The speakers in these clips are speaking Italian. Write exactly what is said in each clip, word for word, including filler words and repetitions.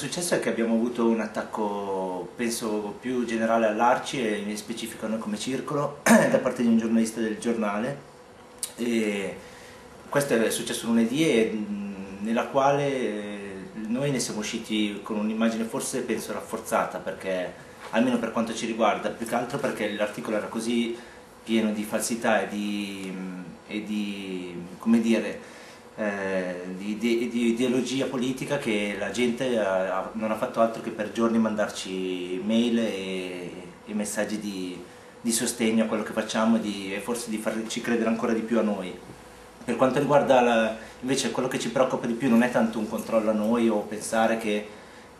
successo è che abbiamo avuto un attacco, penso, più generale all'Arci e in specifico a noi come circolo, da parte di un giornalista del giornale. E questo è successo lunedì e nella quale noi ne siamo usciti con un'immagine forse penso rafforzata, perché almeno per quanto ci riguarda, più che altro perché l'articolo era così pieno di falsità e di, e di come dire, eh, di, di, di ideologia politica, che la gente ha, non ha fatto altro che per giorni mandarci mail e, e messaggi di, di sostegno a quello che facciamo e, di, e forse di farci credere ancora di più a noi. Per quanto riguarda la, invece quello che ci preoccupa di più non è tanto un controllo a noi o pensare che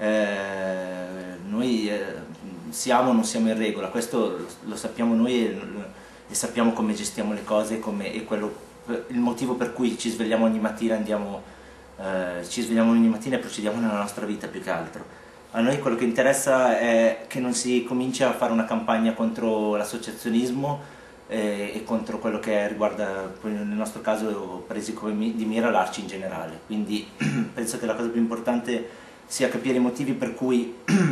eh, noi eh, siamo o non siamo in regola, questo lo, lo sappiamo noi e, e sappiamo come gestiamo le cose come, e quello, il motivo per cui ci svegliamo ogni mattina, andiamo, eh, ci svegliamo ogni mattina e procediamo nella nostra vita più che altro. A noi quello che interessa è che non si cominci a fare una campagna contro l'associazionismo e contro quello che riguarda, nel nostro caso, presi come di mira l'Arci in generale. Quindi penso che la cosa più importante sia capire i motivi per cui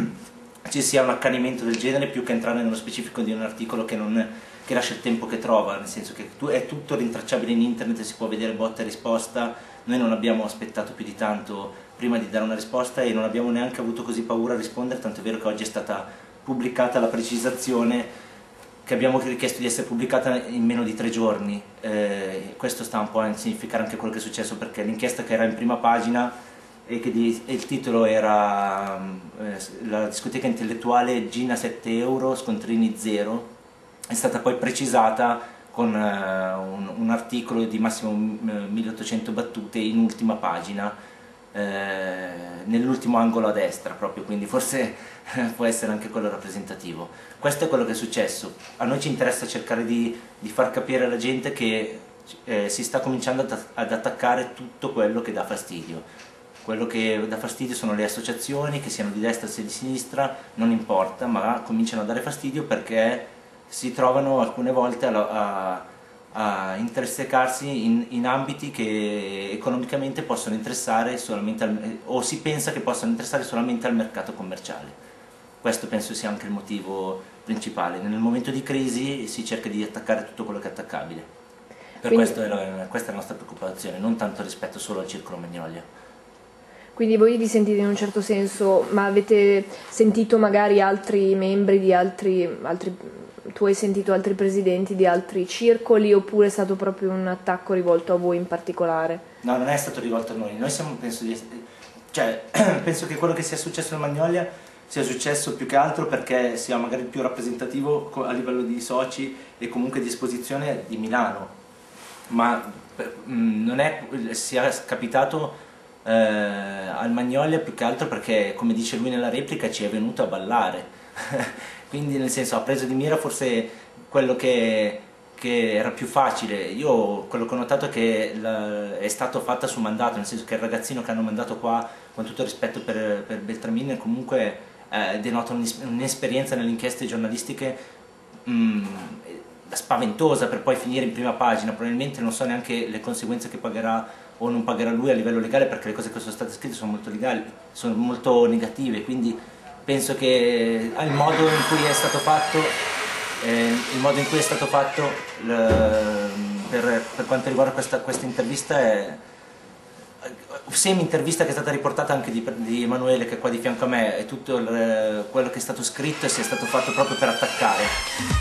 ci sia un accanimento del genere, più che entrare nello specifico di un articolo che, non, che lascia il tempo che trova, nel senso che è tutto rintracciabile in internet, si può vedere botta e risposta. Noi non abbiamo aspettato più di tanto prima di dare una risposta e non abbiamo neanche avuto così paura a rispondere, tanto è vero che oggi è stata pubblicata la precisazione che abbiamo richiesto di essere pubblicata in meno di tre giorni. Eh, questo sta un po' a significare anche quello che è successo, perché l'inchiesta che era in prima pagina e che di, e il titolo era eh, la discoteca intellettuale Gina sette euro, scontrini zero, è stata poi precisata con eh, un, un articolo di massimo milleottocento battute in ultima pagina, eh, nell'ultimo angolo a destra proprio, quindi forse può essere anche quello rappresentativo. Questo è quello che è successo. A noi ci interessa cercare di, di far capire alla gente che eh, si sta cominciando ad, ad attaccare tutto quello che dà fastidio. Quello che dà fastidio sono le associazioni, che siano di destra o di sinistra, non importa, ma cominciano a dare fastidio perché si trovano alcune volte a, a, a intersecarsi in, in ambiti che economicamente possono interessare solamente al, o si pensa che possano interessare solamente al mercato commerciale. Questo penso sia anche il motivo principale. Nel momento di crisi si cerca di attaccare tutto quello che è attaccabile. Per Quindi, questo è la, questa è la nostra preoccupazione, non tanto rispetto solo al Circolo Magnolia. Quindi voi vi sentite in un certo senso, ma avete sentito magari altri membri di altri, altri tu hai sentito altri presidenti di altri circoli, oppure è stato proprio un attacco rivolto a voi in particolare? No, non è stato rivolto a noi. Noi siamo, penso, di, cioè, penso che quello che sia successo a Magnolia sia successo più che altro perché sia magari il più rappresentativo a livello di soci e comunque di esposizione di Milano, ma mh, non è sia capitato eh, al Magnolia più che altro perché, come dice lui nella replica, ci è venuto a ballare. Quindi nel senso ha preso di mira forse quello che, che era più facile. Io quello che ho notato è che la, è stato fatta su mandato, nel senso che il ragazzino che hanno mandato qua, con tutto il rispetto per, per Beltramini, comunque eh, denota un'esperienza nelle inchieste giornalistiche mh, spaventosa per poi finire in prima pagina. Probabilmente non so neanche le conseguenze che pagherà o non pagherà lui a livello legale, perché le cose che sono state scritte sono molto legali, sono molto negative, quindi penso che il modo in cui è stato fatto, eh, il modo in cui è stato fatto le, per, per quanto riguarda questa, questa intervista è semi-intervista che è stata riportata anche di, di Emanuele, che è qua di fianco a me, è tutto il, quello che è stato scritto e si è stato fatto proprio per attaccare.